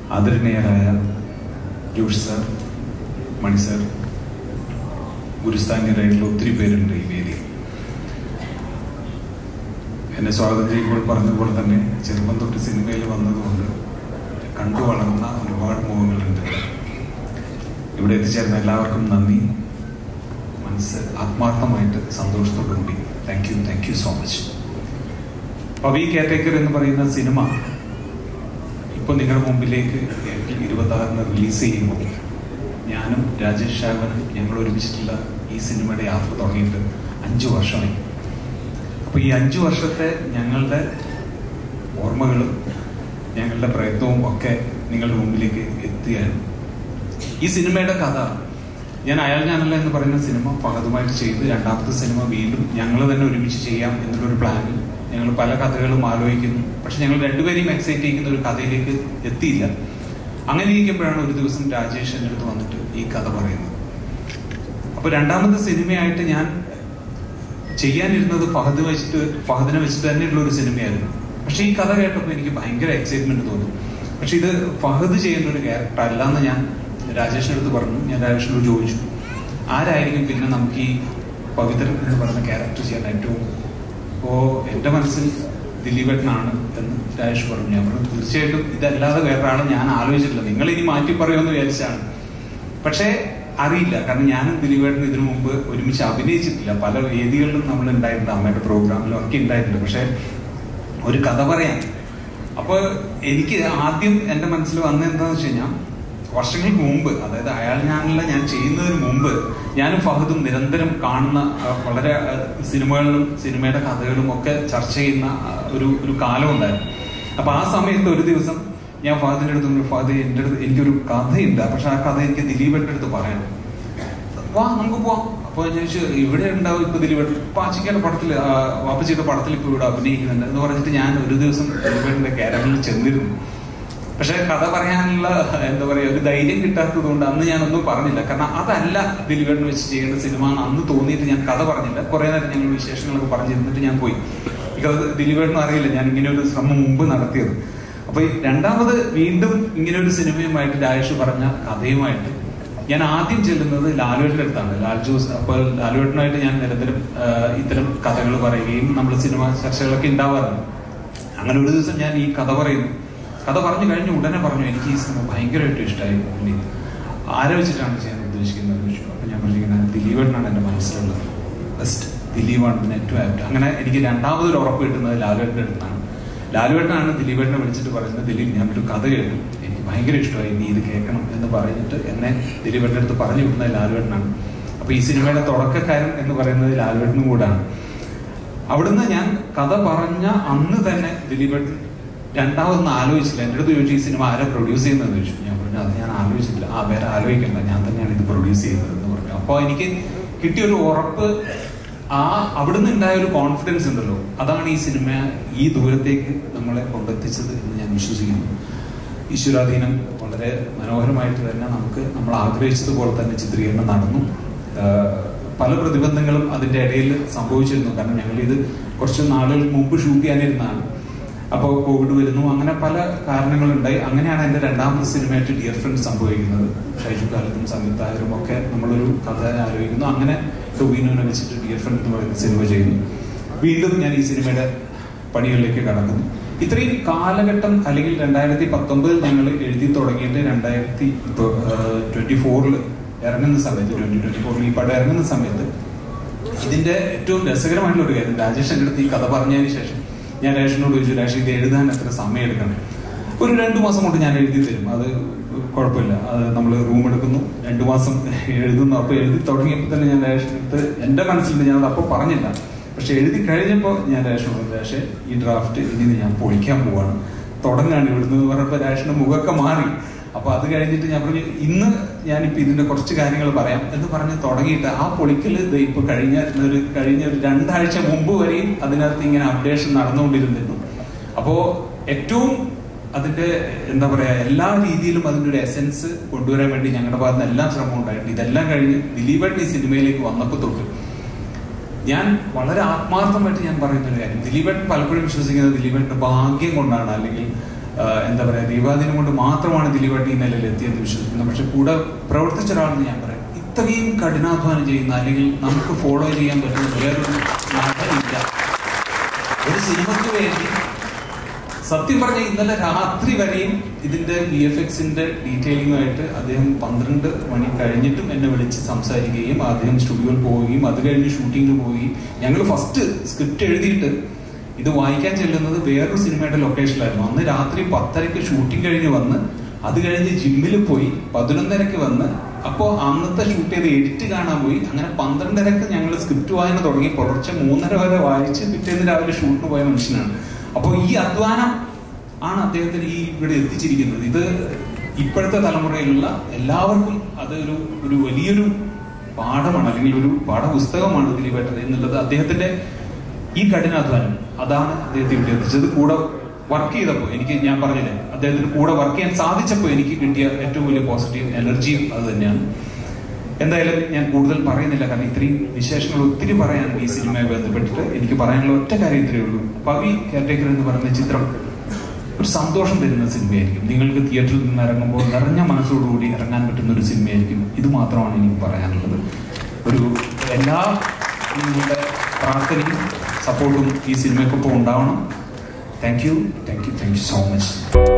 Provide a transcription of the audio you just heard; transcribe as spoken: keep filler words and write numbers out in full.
ആദരണീയരായ Josh sir, Mani sir, ഗുരുസ്ഥാനീയരായിട്ടുള്ള ഒത്തിരി പേരുണ്ട് ഈ വേദിയിൽ. എന്നെ സ്വാഗതം ചെയ്യുമ്പോൾ പറഞ്ഞതുപോലെ തന്നെ ചെറുപ്പം തൊട്ട് സിനിമയിൽ വന്നതുകൊണ്ട് കണ്ടു വളർന്ന ഒരുപാട് മുഖങ്ങളുണ്ട്. ഇവിടെ എത്തിച്ചേർന്ന എല്ലാവർക്കും നന്ദി. മനസ്സ് ആത്മാർത്ഥമായിട്ട് സന്തോഷത്തോടു കൂടി thank you thank you so much. Pavi caretaker എന്ന് പറയുന്ന സിനിമ ഇപ്പോൾ നിങ്ങളുടെ മുമ്പിലേക്ക് ഏപ്രിൽ ഇരുപത്തി ആറിന് റിലീസ് ചെയ്യുമ്പോൾ ഞാനും രാജേഷ് ഷാവനും ഞങ്ങൾ ഒരുമിച്ചിട്ടുള്ള ഈ സിനിമയുടെ യാത്ര തുടങ്ങിയിട്ട് അഞ്ചു വർഷമായി. അപ്പോൾ ഈ അഞ്ചു വർഷത്തെ ഞങ്ങളുടെ ഓർമ്മകളും ഞങ്ങളുടെ പ്രയത്നവും ഒക്കെ നിങ്ങളുടെ മുമ്പിലേക്ക് എത്തിയാണ്. ഈ സിനിമയുടെ കഥ ഞാൻ അയാൾ ഞാനല്ല എന്ന് പറയുന്ന സിനിമ ഫഹദുമായിട്ട് ചെയ്ത് രണ്ടാമത്തെ സിനിമ വീണ്ടും ഞങ്ങൾ തന്നെ ഒരുമിച്ച് ചെയ്യാം എന്നുള്ളൊരു പ്ലാനിൽ ഞങ്ങൾ പല കഥകളും ആലോചിക്കുന്നു. പക്ഷെ ഞങ്ങൾ രണ്ടുപേരെയും എക്സൈറ്റ് ചെയ്യുന്ന ഒരു കഥയിലേക്ക് എത്തിയില്ല. അങ്ങനെ ഇരിക്കുമ്പോഴാണ് ഒരു ദിവസം രാജേഷ് എൻ്റെ അടുത്ത് വന്നിട്ട് ഈ കഥ പറയുന്നത്. അപ്പൊ രണ്ടാമത്തെ സിനിമയായിട്ട് ഞാൻ ചെയ്യാനിരുന്നത് ഫഹദ് വെച്ചിട്ട് ഫഹദിനെ വെച്ചിട്ട് തന്നെയുള്ള ഒരു സിനിമയായിരുന്നു. പക്ഷെ ഈ കഥ കേട്ടപ്പോൾ എനിക്ക് ഭയങ്കര എക്സൈറ്റ്മെന്റ് തോന്നി. പക്ഷെ ഇത് ഫഹദ് ചെയ്യുന്ന ഒരു ക്യാരക്ടർ അല്ലാന്ന് ഞാൻ രാജേഷിന്റെ അടുത്ത് പറഞ്ഞു. ഞാൻ രാജേഷിനോട് ചോദിച്ചു, ആരായിരിക്കും പിന്നെ നമുക്ക് ഈ പവിത്രൻ എന്ന് പറയുന്ന ക്യാരക്ടർ ചെയ്യാൻ ഏറ്റവും? അപ്പോ എന്റെ മനസ്സിൽ ദിലീപേട്ടനാണ് എന്ന് രാജേഷ് പറഞ്ഞു. ഞാൻ പറഞ്ഞു, തീർച്ചയായിട്ടും ഇതല്ലാതെ വേറൊരാളെ ഞാൻ ആലോചിച്ചിട്ടില്ല, നിങ്ങൾ ഇനി മാറ്റി പറയുമെന്ന് വിചാരിച്ചാണ്. പക്ഷേ അറിയില്ല, കാരണം ഞാനും ദിലീപേട്ടനും ഇതിനു മുമ്പ് ഒരുമിച്ച് അഭിനയിച്ചിട്ടില്ല. പല വേദികളിലും നമ്മൾ ഉണ്ടായിട്ടുണ്ട്, അമ്മയുടെ പ്രോഗ്രാമിലും ഒക്കെ ഉണ്ടായിട്ടുണ്ട്. പക്ഷെ ഒരു കഥ പറയാൻ അപ്പൊ എനിക്ക് ആദ്യം എന്റെ മനസ്സിൽ വന്ന എന്താന്ന് വെച്ച് കഴിഞ്ഞാൽ, വർഷങ്ങൾക്ക് മുമ്പ്, അതായത് അയാൾ ഞാനല്ല ഞാൻ ചെയ്യുന്നതിന് മുമ്പ് ഞാനും ഫഹദും നിരന്തരം കാണുന്ന വളരെ സിനിമകളിലും സിനിമയുടെ കഥകളും ഒക്കെ ചർച്ച ചെയ്യുന്ന ഒരു ഒരു കാലം ഉണ്ടായിരുന്നു. അപ്പൊ ആ സമയത്ത് ഒരു ദിവസം ഞാൻ ഫഹദിന്റെ അടുത്ത്, ഫഹദ് എൻ്റെ അടുത്ത് എനിക്കൊരു കഥയുണ്ട്, പക്ഷെ ആ കഥ എനിക്ക് ദിലീപേട്ടൻ്റെ അടുത്ത് പറയണം, വാ നമുക്ക് പോവാം. അപ്പൊ ഞാൻ ചോദിച്ചു, ഇവിടെ ഉണ്ടാവും ഇപ്പൊ ദിലീപേട്ടൻ പാച്ചിക്കയുടെ പടത്തിൽ, വാപ്പച്ചിയുടെ പടത്തിൽ ഇപ്പൊ ഇവിടെ അഭിനയിക്കുന്നുണ്ട് എന്ന് പറഞ്ഞിട്ട് ഞാൻ ഒരു ദിവസം ദിലീപേട്ടന്റെ ക്യാരക്ടറിൽ ചെന്നിരുന്നു. പക്ഷെ കഥ പറയാനുള്ള എന്താ പറയാ ഒരു ധൈര്യം കിട്ടാത്തത് കൊണ്ട് അന്ന് ഞാനൊന്നും പറഞ്ഞില്ല. കാരണം അതല്ല ദിലീപേട്ടനെ വെച്ച് ചെയ്യേണ്ട സിനിമ എന്ന് അന്ന് തോന്നിയിട്ട് ഞാൻ കഥ പറഞ്ഞില്ല. കുറെ നേരം ഞങ്ങൾ വിശേഷങ്ങളൊക്കെ പറഞ്ഞിരുന്നിട്ട് ഞാൻ പോയി. എനിക്കത് ദിലീപേട്ടനും അറിയില്ല ഞാൻ ഇങ്ങനെ ഒരു ശ്രമം മുമ്പ് നടത്തിയത്. അപ്പൊ രണ്ടാമത് വീണ്ടും ഇങ്ങനെ ഒരു സിനിമയുമായിട്ട് രാജേഷ് പറഞ്ഞ കഥയുമായിട്ട് ഞാൻ ആദ്യം ചെല്ലുന്നത് ലാലുവേട്ടന്റെ അടുത്താണ്. ലാൽ ജോസ്. അപ്പൊ ലാലുവേട്ടനായിട്ട് ഞാൻ നിരന്തരം ഇത്തരം കഥകൾ പറയുകയും നമ്മൾ സിനിമ ചർച്ചകളൊക്കെ ഉണ്ടാവാറുണ്ട്. അങ്ങനെ ഒരു ദിവസം ഞാൻ ഈ കഥ പറയുന്നു. കഥ പറഞ്ഞു കഴിഞ്ഞ് ഉടനെ പറഞ്ഞു, എനിക്ക് ഈ സിനിമ ഭയങ്കരമായിട്ട് ഇഷ്ടമായി, ആരെ വെച്ചിട്ടാണ് ചെയ്യാൻ ഉദ്ദേശിക്കുന്നത് ചോദിച്ചു. അപ്പൊ ഞാൻ പറഞ്ഞിരിക്കുന്നത് ദിലീപേട്ടനാണ് എന്റെ മനസ്സിലുള്ളത്, ബെസ്റ്റ് ദിലീപാണ് ഏറ്റവും ആപ്റ്റ്. അങ്ങനെ എനിക്ക് രണ്ടാമതൊരു ഉറപ്പ് കിട്ടുന്നത് ലാലുവേട്ടന്റെ അടുത്താണ്. ലാലുവേട്ടനാണ് ദിലീപേട്ടനെ വിളിച്ചിട്ട് പറയുന്നത്, ദിലീപ് ഞാൻ ഒരു കഥ കേട്ടു, എനിക്ക് ഭയങ്കര ഇഷ്ടമായി, നീ ഇത് കേൾക്കണം എന്ന് പറഞ്ഞിട്ട് എന്നെ ദിലീപേട്ടൻ്റെ അടുത്ത് പറഞ്ഞു വിടുന്നത് ലാലുവേട്ടനാണ്. അപ്പൊ ഈ സിനിമയുടെ തുടക്കക്കാരൻ എന്ന് പറയുന്നത് ലാലുവേട്ടനും കൂടാണ്. അവിടുന്ന് ഞാൻ കഥ പറഞ്ഞ അന്ന് തന്നെ ദിലീപേട്ടൻ രണ്ടാമതൊന്നും ആലോചിച്ചില്ല. എൻ്റെ അടുത്ത് ചോദിച്ചു, ഈ സിനിമ ആരാ പ്രൊഡ്യൂസ് ചെയ്യുന്നത് ചോദിച്ചു. ഞാൻ പറഞ്ഞു, അത് ഞാൻ ആലോചിച്ചിട്ടില്ല. ആ വേറെ ആലോചിക്കണ്ട, ഞാൻ തന്നെയാണ് ഇത് പ്രൊഡ്യൂസ് ചെയ്യുന്നത് എന്ന് പറഞ്ഞു. അപ്പൊ എനിക്ക് കിട്ടിയൊരു ഉറപ്പ്, ആ അവിടുന്ന് ഉണ്ടായ ഒരു കോൺഫിഡൻസ് ഉണ്ടല്ലോ, അതാണ് ഈ സിനിമ ഈ ദൂരത്തേക്ക് നമ്മളെ കൊണ്ടെത്തിച്ചത് എന്ന് ഞാൻ വിശ്വസിക്കുന്നു. ഈശ്വരാധീനം വളരെ മനോഹരമായിട്ട് തന്നെ നമുക്ക് നമ്മൾ ആഗ്രഹിച്ചതുപോലെ തന്നെ ചിത്രീകരണം നടന്നു. പല പ്രതിബന്ധങ്ങളും അതിന്റെ ഇടയിൽ സംഭവിച്ചിരുന്നു. കാരണം ഞങ്ങൾ ഇത് കുറച്ച് നാളുകൾക്ക് മുമ്പ് ഷൂട്ട് ചെയ്യാനിരുന്നതാണ്. അപ്പോൾ കോവിഡ് വരുന്നു, അങ്ങനെ പല കാരണങ്ങളുണ്ടായി. അങ്ങനെയാണ് എൻ്റെ രണ്ടാമത്തെ സിനിമയായിട്ട് ഡിയർ ഫ്രണ്ട് സംഭവിക്കുന്നത്. ഷൈജു കാലത്തും സംയുക്തായരും ഒക്കെ നമ്മളൊരു കഥ ആലോചിക്കുന്നു. അങ്ങനെ ടൊവിനോനെ വെച്ചിട്ട് ഡിയർ ഫ്രണ്ട് എന്ന് പറയുന്ന സിനിമ ചെയ്യുന്നു. വീണ്ടും ഞാൻ ഈ സിനിമയുടെ പണികളിലേക്ക് കടക്കുന്നു. ഇത്രയും കാലഘട്ടം, അല്ലെങ്കിൽ രണ്ടായിരത്തി പത്തൊമ്പതിൽ ഞങ്ങൾ എഴുതി തുടങ്ങിയിട്ട് രണ്ടായിരത്തി ട്വന്റി ഫോറിൽ ഇറങ്ങുന്ന സമയത്ത് ട്വന്റി ട്വന്റി ഫോറിൽ ഈ പടം ഇറങ്ങുന്ന സമയത്ത് ഇതിന്റെ ഏറ്റവും രസകരമായിട്ടുള്ള ഒരു കാര്യം, രാജേഷ് എൻ്റെ അടുത്ത് ഈ കഥ പറഞ്ഞതിന് ശേഷം ഞാൻ രാജേഷിനോട് ചോദിച്ചു, രാജേഷ് ഇത് എഴുതാൻ എത്ര സമയം എടുക്കണം? ഒരു രണ്ടു മാസം കൊണ്ട് ഞാൻ എഴുതി തരും, അത് കുഴപ്പമില്ല, അത് നമ്മൾ റൂം എടുക്കുന്നു, രണ്ടു മാസം എഴുതുന്നു. അപ്പൊ എഴുതി തുടങ്ങിയപ്പോൾ തന്നെ ഞാൻ രാജേഷിനടുത്ത് എന്റെ മനസ്സിലുണ്ട്, ഞാൻ അത് അപ്പോൾ പറഞ്ഞില്ല. പക്ഷെ എഴുതി കഴിഞ്ഞപ്പോൾ ഞാൻ രാജേഷിനോട്, രാജേഷ് ഈ ഡ്രാഫ്റ്റ് ഇനി ഞാൻ പൊളിക്കാൻ പോവാണ്, തുടങ്ങാണ് ഇവിടുന്ന് പറഞ്ഞപ്പോൾ രാജേഷിന്റെ മുഖമൊക്കെ മാറി. അപ്പൊ അത് കഴിഞ്ഞിട്ട് ഞാൻ പറഞ്ഞു, ഇന്ന് ഞാനിപ്പോ ഇതിന്റെ കുറച്ച് കാര്യങ്ങൾ പറയാം എന്ന് പറഞ്ഞ് തുടങ്ങിയിട്ട് ആ പൊളിക്കല് ഇപ്പൊ കഴിഞ്ഞ ഒരു കഴിഞ്ഞ ഒരു രണ്ടാഴ്ച മുമ്പ് വരെയും അതിനകത്ത് ഇങ്ങനെ അപ്ഡേഷൻ നടന്നുകൊണ്ടിരുന്നിരുന്നു. അപ്പോ ഏറ്റവും അതിന്റെ എന്താ പറയാ എല്ലാ രീതിയിലും അതിന്റെ ഒരു എസെൻസ് കൊണ്ടുവരാൻ വേണ്ടി ഞങ്ങളുടെ ഭാഗത്ത് നിന്ന് എല്ലാം ശ്രമം ഉണ്ടായിട്ടുണ്ട്. ഇതെല്ലാം കഴിഞ്ഞ് ദിലീപേട്ടൻ ഈ സിനിമയിലേക്ക് വന്നപ്പോൾ തൊട്ട് ഞാൻ വളരെ ആത്മാർത്ഥമായിട്ട് ഞാൻ പറയുന്ന ഒരു കാര്യം, ദിലീപേട്ടൻ പലപ്പോഴും വിശ്വസിക്കുന്നത് ദിലീപേട്ടന്റെ ഭാഗ്യം കൊണ്ടാണ്, അല്ലെങ്കിൽ എന്താ പറയുക, ദൈവാധീനം കൊണ്ട് മാത്രമാണ് ദിലീപേട്ടൻ ഈ നിലയിൽ എത്തിയെന്ന് വിശ്വസിക്കുന്നത്. പക്ഷെ കൂടെ പ്രവർത്തിച്ച ഒരാളെന്ന് ഞാൻ പറയാം, ഇത്രയും കഠിനാധ്വാനം ചെയ്യുന്ന അല്ലെങ്കിൽ നമുക്ക് ഫോളോ ചെയ്യാൻ പറ്റുന്ന വേറൊരു നടനില്ല. ഒരു സിനിമയ്ക്ക് വേണ്ടി സത്യം പറഞ്ഞ ഇന്നലെ രാത്രി വരെയും ഇതിന്റെ വി എഫ് എക്സിന്റെ ഡീറ്റെയിലിങ്ങുമായിട്ട് അദ്ദേഹം പന്ത്രണ്ട് മണി കഴിഞ്ഞിട്ടും എന്നെ വിളിച്ച് സംസാരിക്കുകയും അദ്ദേഹം സ്റ്റുഡിയോയിൽ പോവുകയും അത് കഴിഞ്ഞ് ഷൂട്ടിങ്ങിന് പോവുകയും, ഞങ്ങൾ ഫസ്റ്റ് സ്ക്രിപ്റ്റ് എഴുതിയിട്ട് ഇത് വായിക്കാൻ ചെല്ലുന്നത് വേറൊരു സിനിമയുടെ ലൊക്കേഷനിലായിരുന്നു. അന്ന് രാത്രി പത്തരയ്ക്ക് ഷൂട്ടിംഗ് കഴിഞ്ഞ് വന്ന് അത് കഴിഞ്ഞ് ജിമ്മിൽ പോയി പതിനൊന്നരക്ക് വന്ന് അപ്പോൾ അന്നത്തെ ഷൂട്ട് ചെയ്ത് എഡിറ്റ് കാണാൻ പോയി. അങ്ങനെ പന്ത്രണ്ടരക്ക് ഞങ്ങൾ സ്ക്രിപ്റ്റ് വായന തുടങ്ങി പുലർച്ചെ മൂന്നര വരെ വായിച്ച് പിറ്റേന്ന് രാവിലെ ഷൂട്ടിന് പോയ മനുഷ്യനാണ്. അപ്പോൾ ഈ അധ്വാനം ആണ് അദ്ദേഹത്തിന് ഈ ഇവിടെ എത്തിച്ചിരിക്കുന്നത്. ഇത് ഇപ്പോഴത്തെ തലമുറയിലുള്ള എല്ലാവർക്കും അതൊരു ഒരു വലിയൊരു പാഠമാണ്, അല്ലെങ്കിൽ ഒരു പാഠപുസ്തകമാണ് ദിലീപേട്ടൻ എന്നുള്ളത്. അദ്ദേഹത്തിന്റെ ഈ കഠിനാധ്വാനം അതാണ് അദ്ദേഹത്തെ ഇവിടെ എത്തിച്ചത്. കൂടെ വർക്ക് ചെയ്തപ്പോൾ എനിക്ക്, ഞാൻ പറഞ്ഞില്ലേ, അദ്ദേഹത്തിന് കൂടെ വർക്ക് ചെയ്യാൻ സാധിച്ചപ്പോൾ എനിക്ക് കിട്ടിയ ഏറ്റവും വലിയ പോസിറ്റീവ് എനർജിയും അത് തന്നെയാണ്. എന്തായാലും ഞാൻ കൂടുതൽ പറയുന്നില്ല, കാരണം ഇത്രയും വിശേഷങ്ങൾ ഒത്തിരി പറയാൻ ഈ സിനിമയെ ബന്ധപ്പെട്ടിട്ട്. എനിക്ക് പറയാനുള്ള ഒറ്റ കാര്യം ഇത്രയേ ഉള്ളൂ. പവി കെയർടേക്കർ എന്ന് പറയുന്ന ചിത്രം ഒരു സന്തോഷം തരുന്ന സിനിമയായിരിക്കും. നിങ്ങൾക്ക് തിയേറ്ററിൽ നിന്ന് ഇറങ്ങുമ്പോൾ നിറഞ്ഞ മനസ്സോടുകൂടി ഇറങ്ങാൻ പറ്റുന്ന ഒരു സിനിമയായിരിക്കും. ഇത് മാത്രമാണ് എനിക്ക് പറയാനുള്ളത്. ഒരു എല്ലാ നിങ്ങളുടെ പ്രാർത്ഥനയും സപ്പോർട്ടും ഈ സിനിമയ്ക്കൊപ്പം ഉണ്ടാവണം. Thank you thank you thank you so much.